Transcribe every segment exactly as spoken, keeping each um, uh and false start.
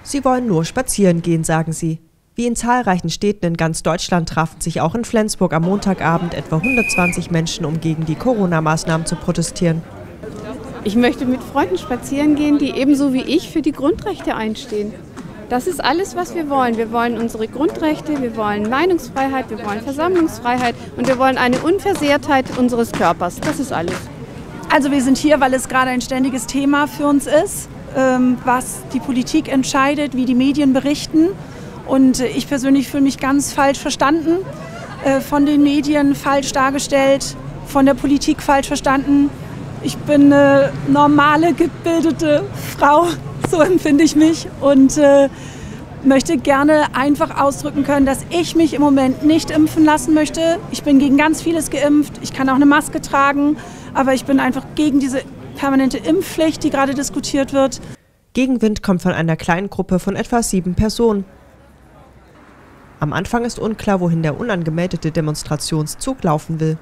Sie wollen nur spazieren gehen, sagen sie. Wie in zahlreichen Städten in ganz Deutschland trafen sich auch in Flensburg am Montagabend etwa hundertzwanzig Menschen, um gegen die Corona-Maßnahmen zu protestieren. Ich möchte mit Freunden spazieren gehen, die ebenso wie ich für die Grundrechte einstehen. Das ist alles, was wir wollen. Wir wollen unsere Grundrechte, wir wollen Meinungsfreiheit, wir wollen Versammlungsfreiheit und wir wollen eine Unversehrtheit unseres Körpers. Das ist alles. Also wir sind hier, weil es gerade ein ständiges Thema für uns ist, was die Politik entscheidet, wie die Medien berichten. Und ich persönlich fühle mich ganz falsch verstanden, von den Medien falsch dargestellt, von der Politik falsch verstanden. Ich bin eine normale, gebildete Frau, so empfinde ich mich, und äh, möchte gerne einfach ausdrücken können, dass ich mich im Moment nicht impfen lassen möchte. Ich bin gegen ganz vieles geimpft, ich kann auch eine Maske tragen, aber ich bin einfach gegen diese permanente Impfpflicht, die gerade diskutiert wird. Gegenwind kommt von einer kleinen Gruppe von etwa sieben Personen. Am Anfang ist unklar, wohin der unangemeldete Demonstrationszug laufen will.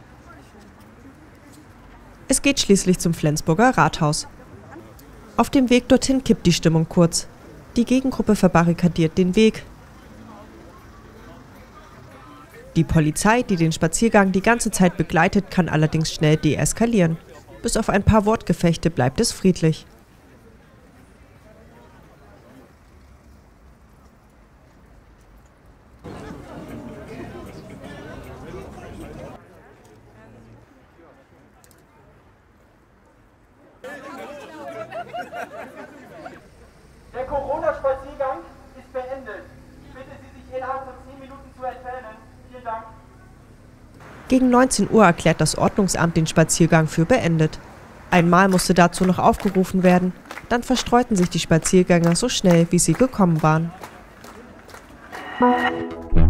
Es geht schließlich zum Flensburger Rathaus. Auf dem Weg dorthin kippt die Stimmung kurz. Die Gegengruppe verbarrikadiert den Weg. Die Polizei, die den Spaziergang die ganze Zeit begleitet, kann allerdings schnell deeskalieren. Bis auf ein paar Wortgefechte bleibt es friedlich. Der Corona-Spaziergang ist beendet. Ich bitte Sie, sich innerhalb von zehn Minuten zu entfernen. Vielen Dank. Gegen neunzehn Uhr erklärt das Ordnungsamt den Spaziergang für beendet. Einmal musste dazu noch aufgerufen werden, dann verstreuten sich die Spaziergänger so schnell, wie sie gekommen waren.